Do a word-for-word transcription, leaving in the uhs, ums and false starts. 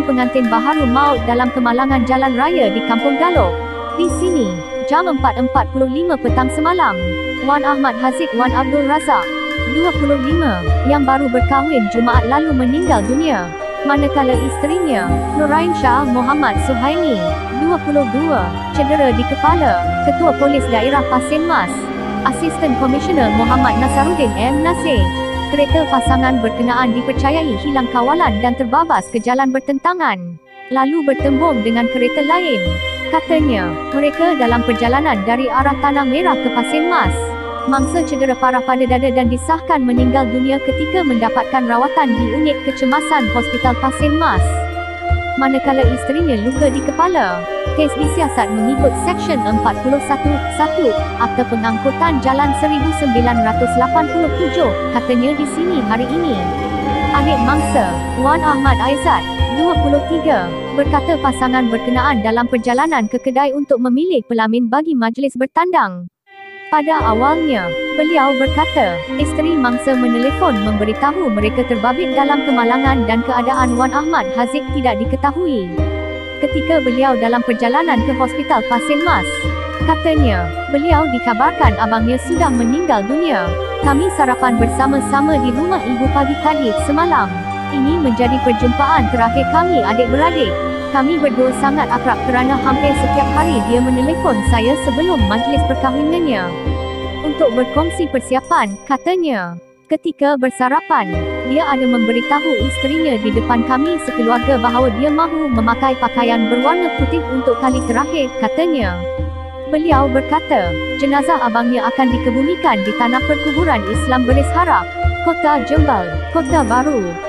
pengantin baharu maut dalam kemalangan jalan raya di Kampung Galok. Di sini, jam empat empat puluh lima petang semalam, Wan Ahmad Haziq Wan Abdul Razak, dua puluh lima, yang baru berkahwin Jumaat lalu meninggal dunia. Manakala isterinya, Nurain Shah Muhammad Suhaimi, dua puluh dua, cedera di kepala. Ketua Polis Daerah Pasir Mas, Asisten Komisioner Muhammad Nasaruddin M. Nasir. Kereta pasangan berkenaan dipercayai hilang kawalan dan terbabas ke jalan bertentangan, lalu bertembung dengan kereta lain. Katanya, mereka dalam perjalanan dari arah Tanah Merah ke Pasir Mas. Mangsa cedera parah pada dada dan disahkan meninggal dunia ketika mendapatkan rawatan di unit kecemasan Hospital Pasir Mas. Manakala isterinya luka di kepala. Kes disiasat mengikut Seksyen empat puluh satu satu Akta Pengangkutan Jalan seribu sembilan ratus lapan puluh tujuh, katanya di sini hari ini. Adik mangsa, Wan Ahmad Aizat, dua puluh tiga, berkata pasangan berkenaan dalam perjalanan ke kedai untuk memilih pelamin bagi majlis bertandang. Pada awalnya, beliau berkata, isteri mangsa menelefon memberitahu mereka terbabit dalam kemalangan dan keadaan Wan Ahmad Haziq tidak diketahui. Ketika beliau dalam perjalanan ke Hospital Pasir Mas, katanya, beliau dikabarkan abangnya sudah meninggal dunia. Kami sarapan bersama-sama di rumah ibu pagi tadi semalam. Ini menjadi perjumpaan terakhir kami adik-beradik. Kami berdua sangat akrab kerana hampir setiap hari dia menelefon saya sebelum majlis perkahwinannya untuk berkongsi persiapan, katanya. Ketika bersarapan, dia ada memberitahu isterinya di depan kami sekeluarga bahawa dia mahu memakai pakaian berwarna putih untuk kali terakhir, katanya. Beliau berkata, jenazah abangnya akan dikebumikan di tanah perkuburan Islam Beris Harap, Kota Jembal, Kota Baru.